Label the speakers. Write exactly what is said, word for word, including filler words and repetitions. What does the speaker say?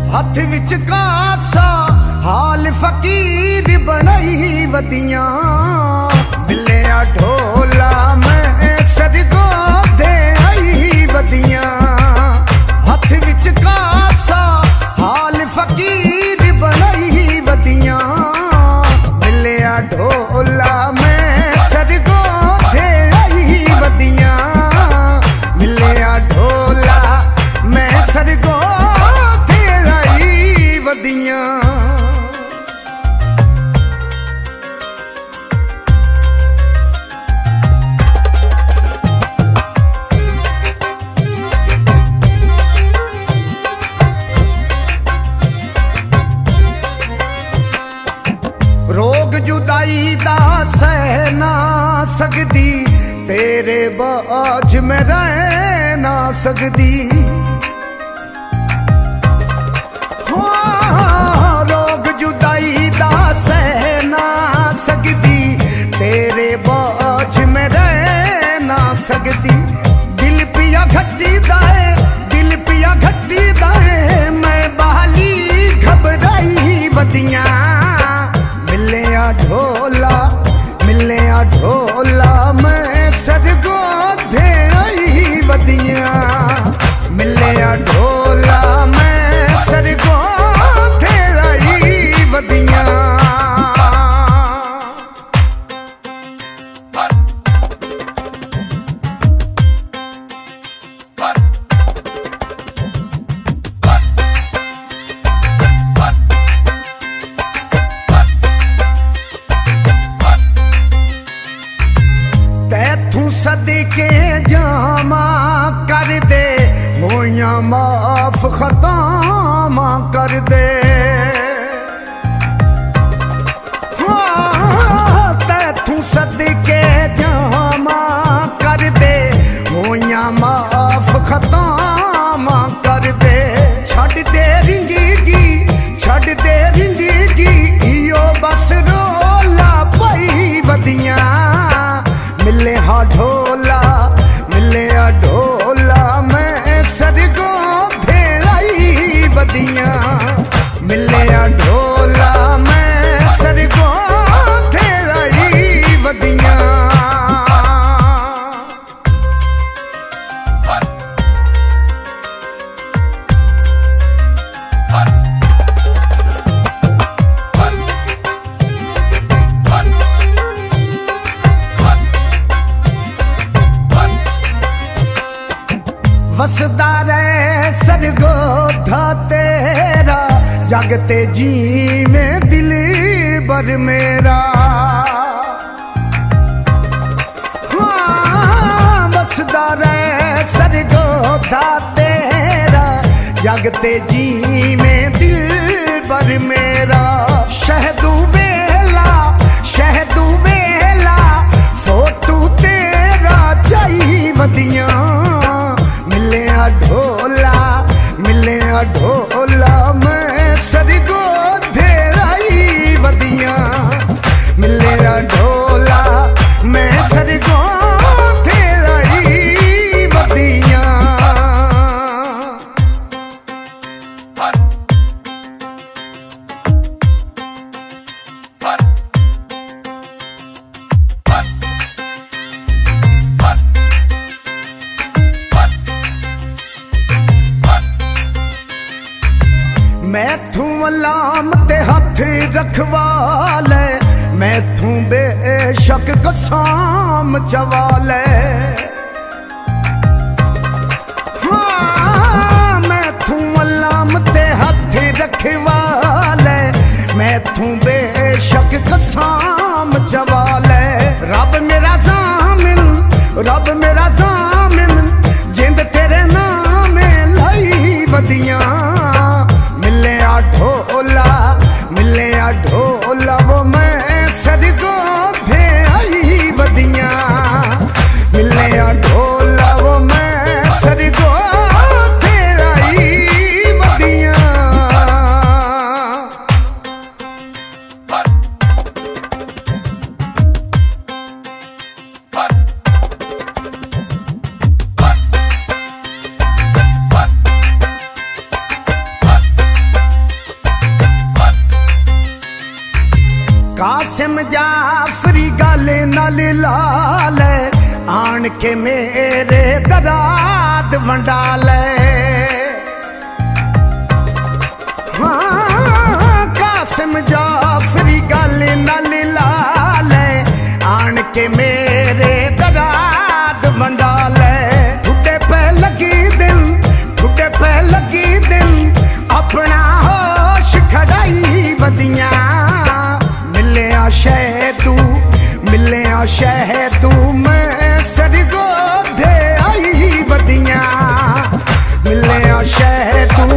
Speaker 1: हथ विच कासा हाल फकीर बनाई वदियां मिलिया ढोला मैं सरगो दे आई वदियां हथ विच कासा हाल फकीर बनाई वदियां मिलिया ढोला मैं सरगो दे आई वदियां मिलिया ढोला मैं सरगो दे आई वदियां। रोग जुदाई दा सह ना सकदी तेरे बाज में रह ना सकदी हाँ, रोग जुदाई दा सह ना सकदी तेरे बाज में रह ना सकदी दिल पिया घट्टी दाए दिल पिया घट्टी दाए मैं बहाली घबराई वदियां मिलिया ढोला मिलिया ढोला मैं सरगो दे आई वदियां मिलिया ढोला मैं सरगो दे आई वदियां। तैथू सदके जामा कर दे होइयां माफ खतामा कर दे हाँ, तैथू सदके जामा कर दे होइयां माफ खतामा कर दे छड़ दे रिंजीगी छड़ दे रिंजीगी इयो बस रोला पाई वदियां मिलिया ढोला मिलिया ढोला मैं सरगो दे आई वदियां मिलिया ढोला मैं सरगो दे आई वदियां। वसदा रे सरगो था तेरा जागते जी में दिल बर मेरा हाँ, वसदा रे सरगो था तेरा जागते जी में दिल बर मेरा शहदू वेला शहदू वेला फोटू तेरा चाई वदियां मिलिया ढोला मिलिया ढोला मैं सरगो दे आई वदियां मिलिया ढोला मैं सरगो दे आई वदियां। मैथू अलाम ते हथ रखवाले मैथू बेशक कसाम चवाले हाँ, मैथू अलाम ते हथ रखवाले मैथू बेशक कसाम चवाले रब मेरा जामिन रब मेरा जामिन जिंद तेरे नाम लाई वदियां मिलिया ढोला मिलिया ढोला वो मैं सरगो दे आई वदियां मिलिया ढोला वो मैं सरगो दे आई वदियां। कासिम जाफरी गाले नाल लाल आन के मेरे दराद वंडा ले। हाँ कासिम जाफरी गाले नाल लाल आन के मेरे दराद वंडा ले। ठुडे पे लगी दिल ठुडे पे लगी दिल अपना होश खड़ाई वदिया। मिले शहदू मिले शहदू मैं सरगोधे आई वदिया। मिले शहदू